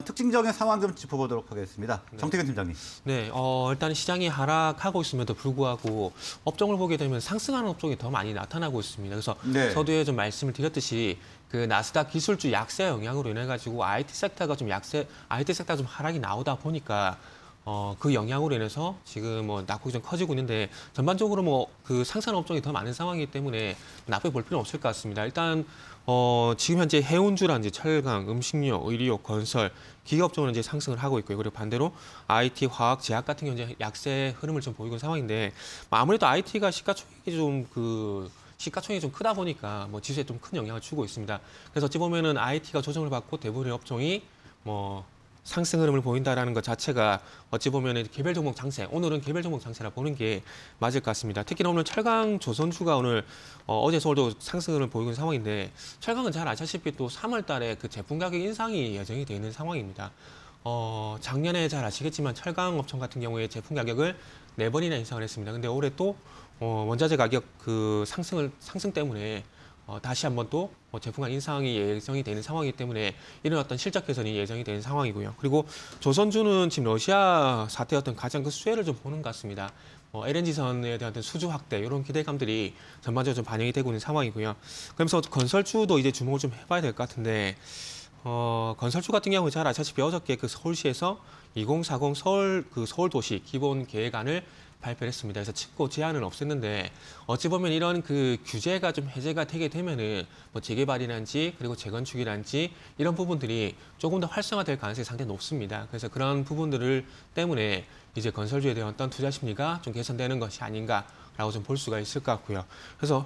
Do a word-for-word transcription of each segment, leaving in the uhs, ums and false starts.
특징적인 상황 좀 짚어보도록 하겠습니다. 네. 정태근 팀장님. 네, 어, 일단 시장이 하락하고 있음에도 불구하고 업종을 보게 되면 상승하는 업종이 더 많이 나타나고 있습니다. 그래서 네. 서두에 좀 말씀을 드렸듯이 그 나스닥 기술주 약세 영향으로 인해 가지고 아이티 섹터가 좀 약세, 아이티 섹터가 좀 하락이 나오다 보니까 어, 그 영향으로 인해서 지금 뭐 낙폭이 좀 커지고 있는데 전반적으로 뭐 그 상승 업종이 더 많은 상황이기 때문에 나쁘게 볼 필요는 없을 것 같습니다. 일단 어, 지금 현재 해운주라든지 철강, 음식료, 의료, 건설, 기업종은 이제 상승을 하고 있고요. 그리고 반대로 아이티, 화학, 제약 같은 경우 이제 약세 흐름을 좀 보이고 있는 상황인데 아무래도 아이티가 시가총액이 좀 그 시가총액이 좀 크다 보니까 뭐 지수에 좀 큰 영향을 주고 있습니다. 그래서 어찌 보면은 아이티가 조정을 받고 대부분의 업종이 뭐 상승 흐름을 보인다라는 것 자체가 어찌 보면 개별 종목 장세, 오늘은 개별 종목 장세라 보는 게 맞을 것 같습니다. 특히나 오늘 철강 조선주가 오늘 어, 어제 서울도 상승 흐름을 보이고 있는 상황인데 철강은 잘 아시다시피 또 삼월 달에 그 제품 가격 인상이 예정이 되어 있는 상황입니다. 어, 작년에 잘 아시겠지만 철강 업종 같은 경우에 제품 가격을 네 번이나 인상을 했습니다. 근데 올해 또 어, 원자재 가격 그 상승을 상승 때문에 어, 다시 한번 또 어, 제품간 인상이 예정이 되는 상황이기 때문에 이런 어떤 실적 개선이 예정이 되는 상황이고요. 그리고 조선주는 지금 러시아 사태 어떤 가장 그 수혜를 좀 보는 것 같습니다. 어, 엘엔지선에 대한 어떤 수주 확대 이런 기대감들이 전반적으로 좀 반영이 되고 있는 상황이고요. 그러면서 건설주도 이제 주목을 좀 해봐야 될 것 같은데 어, 건설주 같은 경우 잘 아시다시피 어저께 그 서울시에서 이공사공 서울 그 서울도시 기본 계획안을 발표를 했습니다. 그래서 칩고 제한은 없앴는데 어찌 보면 이런 그 규제가 좀 해제가 되게 되면은 뭐 재개발이란지 그리고 재건축이란지 이런 부분들이 조금 더 활성화될 가능성이 상당히 높습니다. 그래서 그런 부분들을 때문에 이제 건설주에 대한 어떤 투자 심리가 좀 개선되는 것이 아닌가라고 좀 볼 수가 있을 것 같고요. 그래서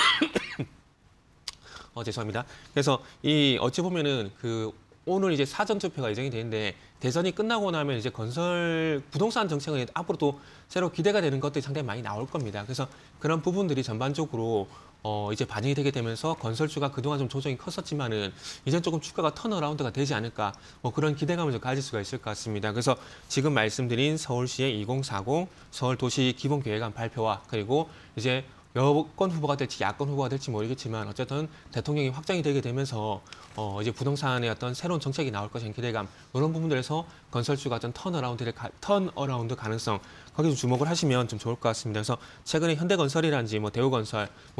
어, 죄송합니다. 그래서 이 어찌 보면은 그 오늘 이제 사전 투표가 예정이 되는데 대선이 끝나고 나면 이제 건설 부동산 정책은 앞으로 또 새로 기대가 되는 것들이 상당히 많이 나올 겁니다. 그래서 그런 부분들이 전반적으로 어 이제 반영이 되게 되면서 건설주가 그동안 좀 조정이 컸었지만은 이제 조금 주가가 턴어라운드가 되지 않을까 뭐 그런 기대감을 좀 가질 수가 있을 것 같습니다. 그래서 지금 말씀드린 서울시의 이공사공 서울도시 기본계획안 발표와 그리고 이제 여권 후보가 될지 야권 후보가 될지 모르겠지만 어쨌든 대통령이 확정이 되게 되면서 어 이제 부동산의 어떤 새로운 정책이 나올 것인 기대감 이런 부분들에서 건설주가 어떤 턴어라운드의 턴어라운드 가능성 거기 좀 주목을 하시면 좀 좋을 것 같습니다. 그래서 최근에 현대건설이라든지 뭐 대우건설, 뭐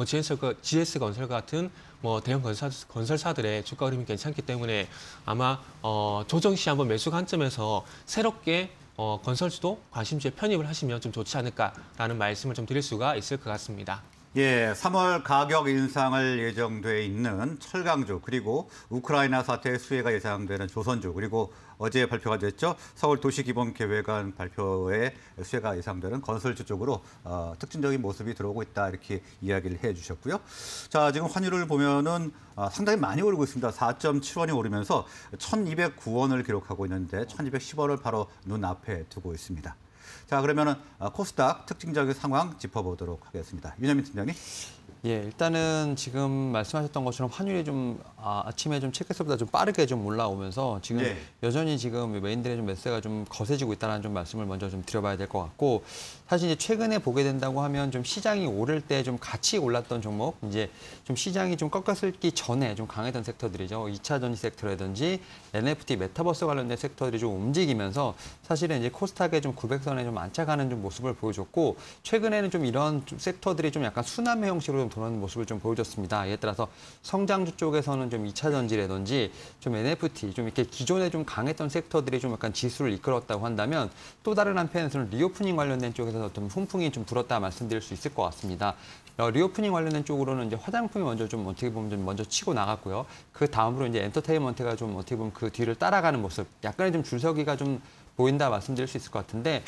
지에스건설 같은 뭐 대형 건설, 건설사들의 주가 흐름이 괜찮기 때문에 아마 어 조정 시 한번 매수 관점에서 새롭게 어, 건설주도 관심주에 편입을 하시면 좀 좋지 않을까라는 말씀을 좀 드릴 수가 있을 것 같습니다. 예, 삼월 가격 인상을 예정돼 있는 철강주 그리고 우크라이나 사태의 수혜가 예상되는 조선주 그리고 어제 발표가 됐죠. 서울 도시기본계획안 발표에 수혜가 예상되는 건설주 쪽으로 어, 특징적인 모습이 들어오고 있다 이렇게 이야기를 해주셨고요. 자, 지금 환율을 보면은 어, 상당히 많이 오르고 있습니다. 사 점 칠 원이 오르면서 천이백구 원을 기록하고 있는데 천이백십 원을 바로 눈앞에 두고 있습니다. 자, 그러면은 코스닥 특징적인 상황 짚어보도록 하겠습니다. 윤현민 팀장님. 예, 일단은 지금 말씀하셨던 것처럼 환율이 좀 아, 아침에 좀 체크서보다 좀 빠르게 좀 올라오면서 지금 네. 여전히 지금 메인들의 좀 매수가 좀 거세지고 있다는 좀 말씀을 먼저 좀 드려봐야 될 것 같고 사실 이제 최근에 보게 된다고 하면 좀 시장이 오를 때 좀 같이 올랐던 종목 이제 좀 시장이 좀 꺾였기 전에 좀 강했던 섹터들이죠. 이 차 전지 섹터라든지 엔에프티 메타버스 관련된 섹터들이 좀 움직이면서 사실은 이제 코스닥의 좀 구백 선에 좀 안착하는 좀 모습을 보여줬고 최근에는 좀 이런 좀 섹터들이 좀 약간 순환매 형식으로 좀 도는 모습을 좀 보여줬습니다. 이에 따라서 성장주 쪽에서는 좀 이 차 전지라든지 좀 엔에프티 좀 이렇게 기존에 좀 강했던 섹터들이 좀 약간 지수를 이끌었다고 한다면 또 다른 한편에서는 리오프닝 관련된 쪽에서 어떤 훈풍이 좀 불었다 말씀드릴 수 있을 것 같습니다. 어, 리오프닝 관련된 쪽으로는 이제 화장품이 먼저 좀 어떻게 보면 좀 먼저 치고 나갔고요. 그 다음으로 이제 엔터테인먼트가 좀 어떻게 보면 그 뒤를 따라가는 모습, 약간의 좀 줄서기가 좀 보인다 말씀드릴 수 있을 것 같은데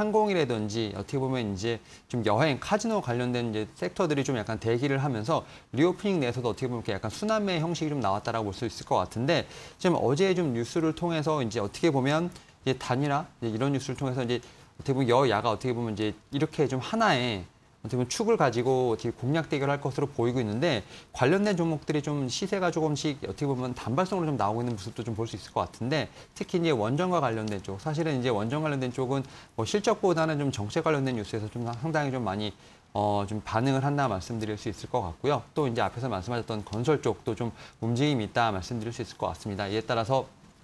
항공이라든지 어떻게 보면 이제 좀 여행, 카지노 관련된 이제 섹터들이 좀 약간 대기를 하면서 리오프닝 내에서도 어떻게 보면 약간 순환매 형식이 좀 나왔다라고 볼 수 있을 것 같은데 지금 어제 좀 뉴스를 통해서 이제 어떻게 보면 이제 단일화 이제 이런 뉴스를 통해서 이제 어떻게 보면 여야가 어떻게 보면 이제 이렇게 좀 하나의 어떻게 보면 축을 가지고 어떻게 공략 대결할 것으로 보이고 있는데 관련된 종목들이 좀 시세가 조금씩 어떻게 보면 단발성으로 좀 나오고 있는 모습도 좀 볼 수 있을 것 같은데 특히 이제 원전과 관련된 쪽 사실은 이제 원전 관련된 쪽은 뭐 실적보다는 좀 정책 관련된 뉴스에서 좀 상당히 좀 많이 어, 좀 반응을 한다 말씀드릴 수 있을 것 같고요. 또 이제 앞에서 말씀하셨던 건설 쪽도 좀 움직임이 있다 말씀드릴 수 있을 것 같습니다. 이에 따라서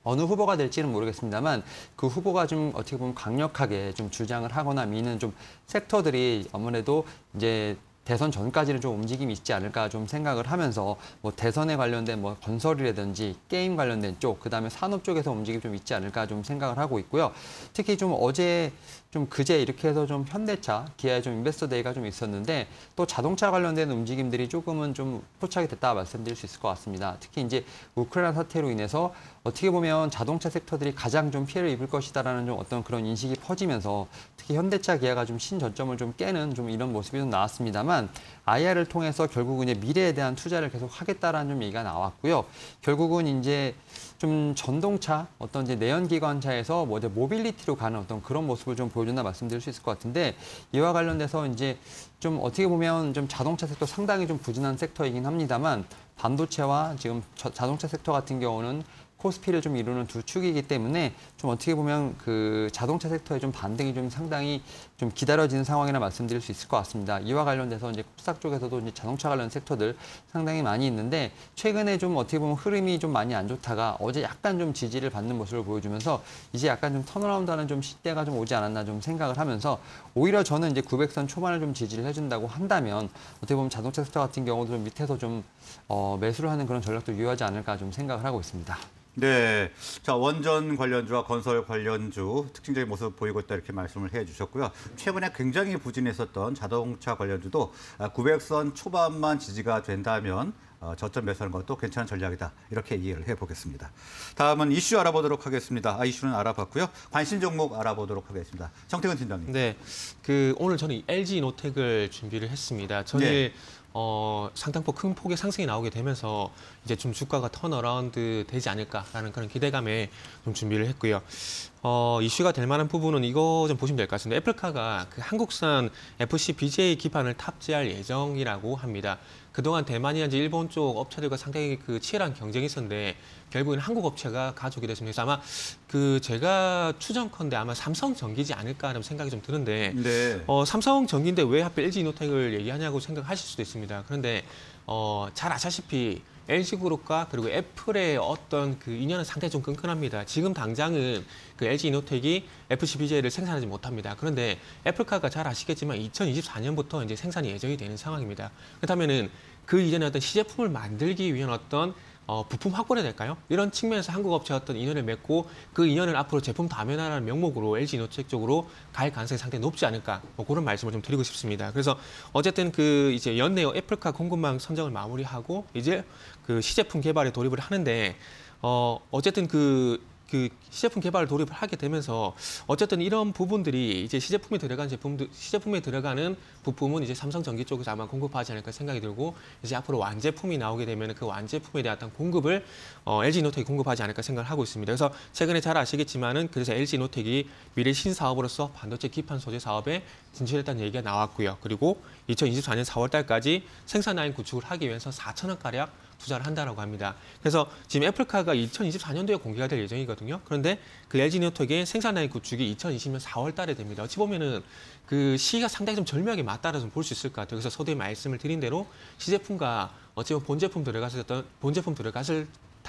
어느 후보가 될지는 모르겠습니다만 그 후보가 좀 어떻게 보면 강력하게 좀 주장을 하거나 미는 좀 섹터들이 아무래도 이제 대선 전까지는 좀 움직임이 있지 않을까 좀 생각을 하면서 뭐 대선에 관련된 뭐 건설이라든지 게임 관련된 쪽, 그다음에 산업 쪽에서 움직임이 좀 있지 않을까 좀 생각을 하고 있고요. 특히 좀 어제 좀 그제 이렇게 해서 좀 현대차, 기아의 좀 인베스터 데이가 좀 있었는데 또 자동차 관련된 움직임들이 조금은 좀 포착이 됐다 말씀드릴 수 있을 것 같습니다. 특히 이제 우크라이나 사태로 인해서 어떻게 보면 자동차 섹터들이 가장 좀 피해를 입을 것이다라는 좀 어떤 그런 인식이 퍼지면서 특히 현대차, 기아가 좀 신저점을 좀 깨는 좀 이런 모습이 좀 나왔습니다만 아이알을 통해서 결국은 이제 미래에 대한 투자를 계속 하겠다라는 좀 얘기가 나왔고요. 결국은 이제 좀 전동차, 어떤 이제 내연기관차에서 뭐 이제 모빌리티로 가는 어떤 그런 모습을 좀 보여준다 말씀드릴 수 있을 것 같은데 이와 관련돼서 이제 좀 어떻게 보면 좀 자동차 섹터 상당히 좀 부진한 섹터이긴 합니다만 반도체와 지금 자동차 섹터 같은 경우는 코스피를 좀 이루는 두 축이기 때문에 좀 어떻게 보면 그 자동차 섹터의 좀 반등이 좀 상당히 좀 기다려지는 상황이라 말씀드릴 수 있을 것 같습니다. 이와 관련돼서 이제 코스닥 쪽에서도 이제 자동차 관련 섹터들 상당히 많이 있는데 최근에 좀 어떻게 보면 흐름이 좀 많이 안 좋다가 어제 약간 좀 지지를 받는 모습을 보여주면서 이제 약간 좀 턴어라운드하는 좀 시대가 좀 오지 않았나 좀 생각을 하면서 오히려 저는 이제 구백 선 초반을 좀 지지를 해준다고 한다면 어떻게 보면 자동차 섹터 같은 경우도 좀 밑에서 좀 어, 매수를 하는 그런 전략도 유효하지 않을까 좀 생각을 하고 있습니다. 네, 자 원전 관련주와 건설 관련주 특징적인 모습 보이고 있다 이렇게 말씀을 해주셨고요. 최근에 굉장히 부진했었던 자동차 관련주도 구백 선 초반만 지지가 된다면 어, 저점 매수하는 것도 괜찮은 전략이다 이렇게 이해를 해보겠습니다. 다음은 이슈 알아보도록 하겠습니다. 아, 이슈는 알아봤고요. 관심 종목 알아보도록 하겠습니다. 정태근 팀장님. 네, 그 오늘 저는 엘지노텍을 준비를 했습니다. 전일 네. 어, 상당폭 큰 폭의 상승이 나오게 되면서 이제 좀 주가가 턴어라운드 되지 않을까라는 그런 기대감에 좀 준비를 했고요. 어, 이슈가 될 만한 부분은 이거 좀 보시면 될 것 같습니다. 애플카가 그 한국산 에프씨 비제이 기판을 탑재할 예정이라고 합니다. 그동안 대만이나 일본 쪽 업체들과 상당히 그 치열한 경쟁이 있었는데 결국엔 한국 업체가 가져오게 됐습니다. 그래서 아마 그 제가 추정컨대 아마 삼성전기지 않을까라는 생각이 좀 드는데 네. 어, 삼성전기인데 왜 하필 엘지노텍을 얘기하냐고 생각하실 수도 있습니다. 그런데 어, 잘 아시다시피 엘지그룹과 그리고 애플의 어떤 그 인연은 상당히 좀 끈끈합니다. 지금 당장은 그 엘지이노텍이 에프씨 비제이를 생산하지 못합니다. 그런데 애플카가 잘 아시겠지만 이천이십사 년부터 이제 생산이 예정이 되는 상황입니다. 그렇다면은 그 이전에 어떤 시제품을 만들기 위한 어떤 어, 부품 확보를 해야 될까요? 이런 측면에서 한국 업체와 어떤 인연을 맺고 그 인연을 앞으로 제품 다면화라는 명목으로 엘지노텍 쪽으로 갈 가능성이 상당히 높지 않을까 뭐 그런 말씀을 좀 드리고 싶습니다. 그래서 어쨌든 그 이제 연내 애플카 공급망 선정을 마무리하고 이제 그 시제품 개발에 돌입을 하는데 어 어쨌든 그 그 시제품 개발을 돌입을 하게 되면서 어쨌든 이런 부분들이 이제 시제품에 들어간 제품들 시제품에 들어가는 부품은 이제 삼성전기 쪽에서 아마 공급하지 않을까 생각이 들고 이제 앞으로 완제품이 나오게 되면 그 완제품에 대한 어떤 공급을 어, 엘지노텍이 공급하지 않을까 생각을 하고 있습니다. 그래서 최근에 잘 아시겠지만은 그래서 엘지노텍이 미래 신사업으로서 반도체 기판 소재 사업에 진출했다는 얘기가 나왔고요. 그리고 이천이십사 년 사월 달까지 생산 라인 구축을 하기 위해서 사천억 가량 투자를 한다라고 합니다. 그래서 지금 애플카가 이천이십사 년도에 공개가 될 예정이거든요. 그런데 그 엘지노텍의 생산 라인 구축이 이천이십 년 사월 달에 됩니다. 어찌 보면은 그 시기가 상당히 좀 절묘하게 맞다라서 볼 수 있을 것 같아요. 그래서 서두에 말씀을 드린 대로 시제품과 어찌 보면 본제품 들어갔을 때 본제품 들어갔을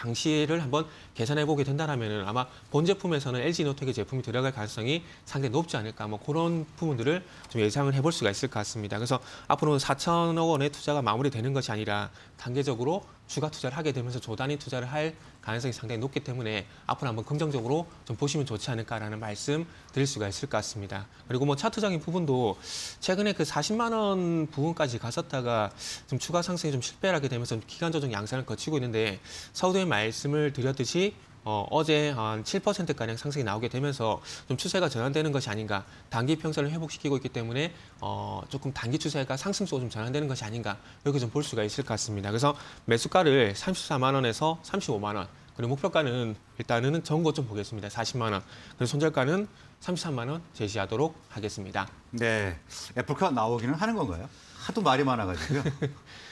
당시를 한번 계산해 보게 된다라면 아마 본 제품에서는 엘지노텍의 제품이 들어갈 가능성이 상당히 높지 않을까 뭐 그런 부분들을 좀 예상을 해볼 수가 있을 것 같습니다. 그래서 앞으로는 사천억 원의 투자가 마무리되는 것이 아니라 단계적으로 추가 투자를 하게 되면서 조단위 투자를 할 가능성이 상당히 높기 때문에 앞으로 한번 긍정적으로 좀 보시면 좋지 않을까라는 말씀 드릴 수가 있을 것 같습니다. 그리고 뭐 차트적인 부분도 최근에 그 사십만 원 부분까지 갔었다가 좀 추가 상승이 좀 실패를 하게 되면서 기간 조정 양상을 거치고 있는데 서두에 말씀을 드렸듯이 어, 어제 한 칠 퍼센트가량 상승이 나오게 되면서 좀 추세가 전환되는 것이 아닌가. 단기 평선을 회복시키고 있기 때문에 어, 조금 단기 추세가 상승 쪽으로 좀 전환되는 것이 아닌가. 이렇게 좀 볼 수가 있을 것 같습니다. 그래서 매수가를 삼십사만 원에서 삼십오만 원. 그리고 목표가는 일단은 정거 좀 보겠습니다. 사십만 원. 그리고 손절가는 삼십삼만 원 제시하도록 하겠습니다. 네, 애플카 나오기는 하는 건가요? 하도 말이 많아가지고요.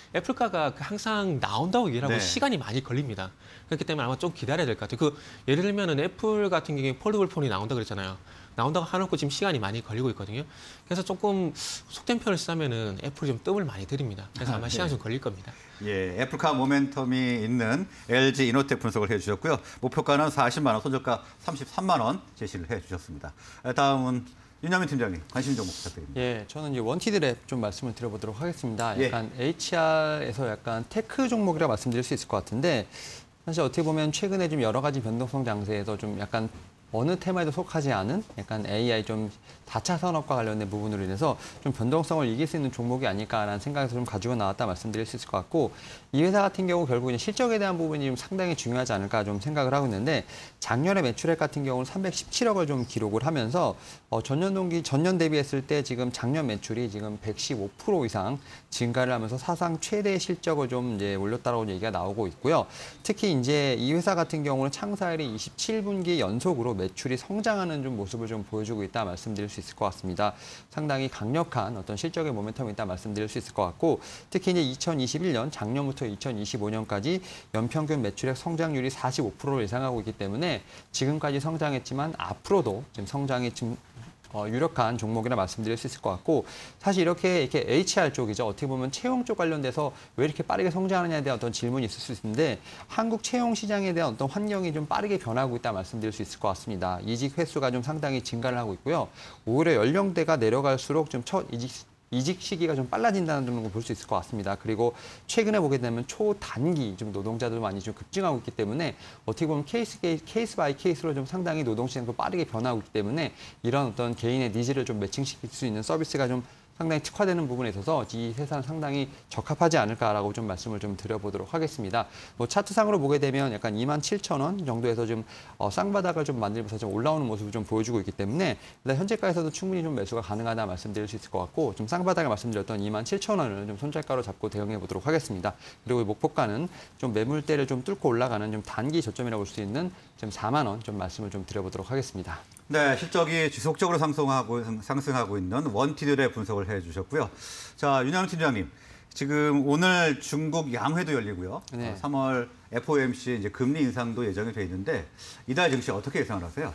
애플카가 항상 나온다고 얘기를 하고 네. 시간이 많이 걸립니다. 그렇기 때문에 아마 좀 기다려야 될 것 같아요. 그 예를 들면은 애플 같은 경우에 폴더블 폰이 나온다 그랬잖아요. 나온다고 해놓고 지금 시간이 많이 걸리고 있거든요. 그래서 조금 속된 편을 쓰면은 애플이 좀 뜸을 많이 들입니다. 그래서 아마 아, 시간이 네. 좀 걸릴 겁니다. 예, 애플카 모멘텀이 있는 엘지 이노텍 분석을 해주셨고요. 목표가는 사십만 원, 손절가 삼십삼만 원 제시를 해주셨습니다. 다음은 윤여민 팀장님, 관심 종목 부탁드립니다. 예, 저는 이제 원티드랩 좀 말씀을 드려보도록 하겠습니다. 예. 약간 에이치알에서 약간 테크 종목이라 말씀드릴 수 있을 것 같은데 사실 어떻게 보면 최근에 좀 여러 가지 변동성 장세에서 좀 약간 어느 테마에도 속하지 않은 약간 에이아이 좀 다차 산업과 관련된 부분으로 인해서 좀 변동성을 이길 수 있는 종목이 아닐까라는 생각에서 좀 가지고 나왔다 말씀드릴 수 있을 것 같고 이 회사 같은 경우 결국 이제 실적에 대한 부분이 좀 상당히 중요하지 않을까 좀 생각을 하고 있는데 작년에 매출액 같은 경우는 삼백십칠억을 좀 기록을 하면서 어, 전년 동기 전년 대비했을 때 지금 작년 매출이 지금 백십오 퍼센트 이상 증가를 하면서 사상 최대 실적을 좀 이제 올렸다라고 얘기가 나오고 있고요. 특히 이제 이 회사 같은 경우는 창사일이 이십칠 분기 연속으로 매출이 성장하는 좀 모습을 좀 보여주고 있다 말씀드릴 수 있을 것 같습니다. 상당히 강력한 어떤 실적의 모멘텀이 있다 말씀드릴 수 있을 것 같고 특히 이제 이천이십일 년 작년부터 이천이십오 년까지 연평균 매출액 성장률이 사십오 퍼센트를 예상하고 있기 때문에 지금까지 성장했지만 앞으로도 지금 성장이 지금 어, 유력한 종목이라 말씀드릴 수 있을 것 같고 사실 이렇게 이렇게 에이치알 쪽이죠. 어떻게 보면 채용 쪽 관련돼서 왜 이렇게 빠르게 성장하느냐에 대한 어떤 질문이 있을 수 있는데 한국 채용 시장에 대한 어떤 환경이 좀 빠르게 변하고 있다 말씀드릴 수 있을 것 같습니다. 이직 횟수가 좀 상당히 증가를 하고 있고요. 오히려 연령대가 내려갈수록 좀 첫 이직 이직 시기가 좀 빨라진다는 점을 볼 수 있을 것 같습니다. 그리고 최근에 보게 되면 초단기 좀 노동자들 많이 좀 급증하고 있기 때문에 어떻게 보면 케이스, 케이스 바이 케이스로 좀 상당히 노동 시장도 빠르게 변하고 있기 때문에 이런 어떤 개인의 니즈를 좀 매칭시킬 수 있는 서비스가 좀 상당히 특화되는 부분에 있어서 이 회사는 상당히 적합하지 않을까라고 좀 말씀을 좀 드려보도록 하겠습니다. 뭐 차트상으로 보게 되면 약간 이만 칠천 원 정도에서 좀 어, 쌍바닥을 좀 만들면서 좀 올라오는 모습을 좀 보여주고 있기 때문에 일단 현재가에서도 충분히 좀 매수가 가능하다 말씀드릴 수 있을 것 같고 좀 쌍바닥을 말씀드렸던 이만 칠천 원을 좀 손절가로 잡고 대응해 보도록 하겠습니다. 그리고 목표가는 좀 매물대를 좀 뚫고 올라가는 좀 단기 저점이라고 볼 수 있는 좀 사만 원 좀 말씀을 좀 드려보도록 하겠습니다. 네, 실적이 지속적으로 상승하고, 상승하고 있는 원티들의 분석을 해주셨고요. 자, 윤여민 팀장님, 지금 오늘 중국 양회도 열리고요. 네. 어, 삼월 에프오엠씨 이제 금리 인상도 예정이 돼 있는데 이달 증시 어떻게 예상을 하세요?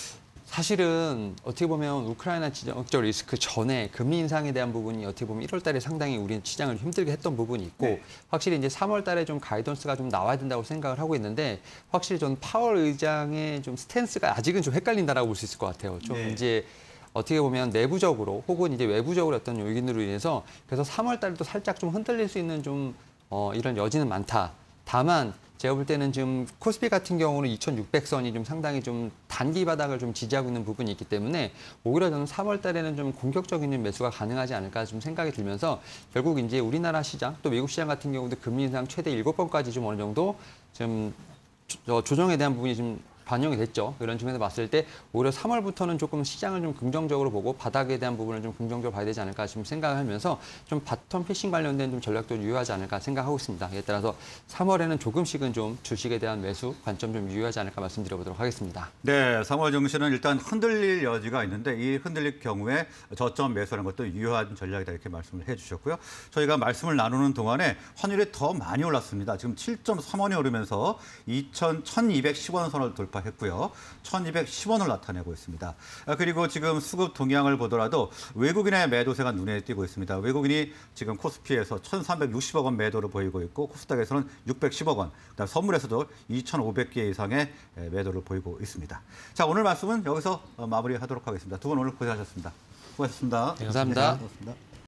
사실은 어떻게 보면 우크라이나 지정학적 리스크 전에 금리 인상에 대한 부분이 어떻게 보면 일월 달에 상당히 우리 시장을 힘들게 했던 부분이 있고 네. 확실히 이제 삼월 달에 좀 가이던스가 좀 나와야 된다고 생각을 하고 있는데 확실히 전 파월 의장의 좀 스탠스가 아직은 좀 헷갈린다라고 볼 수 있을 것 같아요. 좀 네. 이제 어떻게 보면 내부적으로 혹은 이제 외부적으로 어떤 요인으로 인해서 그래서 삼월 달에도 살짝 좀 흔들릴 수 있는 좀 어, 이런 여지는 많다. 다만 제가 볼 때는 지금 코스피 같은 경우는 이천육백 선이 좀 상당히 좀 단기 바닥을 좀 지지하고 있는 부분이 있기 때문에 오히려 저는 삼월 달에는 좀 공격적인 매수가 가능하지 않을까 좀 생각이 들면서 결국 이제 우리나라 시장 또 외국 시장 같은 경우도 금리 인상 최대 일곱 번까지 좀 어느 정도 좀 조정에 대한 부분이 좀 반영이 됐죠. 이런 측면에서 봤을 때 오히려 삼월부터는 조금 시장을 좀 긍정적으로 보고 바닥에 대한 부분을 좀 긍정적으로 봐야 되지 않을까 좀 생각을 하면서 좀 바텀 패싱 관련된 좀 전략도 유효하지 않을까 생각하고 있습니다. 이에 따라서 삼월에는 조금씩은 좀 주식에 대한 매수 관점 좀 유효하지 않을까 말씀드려보도록 하겠습니다. 네, 삼월 증시는 일단 흔들릴 여지가 있는데 이 흔들릴 경우에 저점 매수하는 것도 유효한 전략이다 이렇게 말씀을 해주셨고요. 저희가 말씀을 나누는 동안에 환율이 더 많이 올랐습니다. 지금 칠 점 삼 원이 오르면서 천이백십 원 선을 돌파 했고요. 천이백십 원을 나타내고 있습니다. 그리고 지금 수급 동향을 보더라도 외국인의 매도세가 눈에 띄고 있습니다. 외국인이 지금 코스피에서 천삼백육십억 원 매도를 보이고 있고 코스닥에서는 육백십억 원, 그다음 선물에서도 이천오백 개 이상의 매도를 보이고 있습니다. 자, 오늘 말씀은 여기서 마무리하도록 하겠습니다. 두 분 오늘 고생하셨습니다. 수고하셨습니다. 감사합니다. 네, 고맙습니다.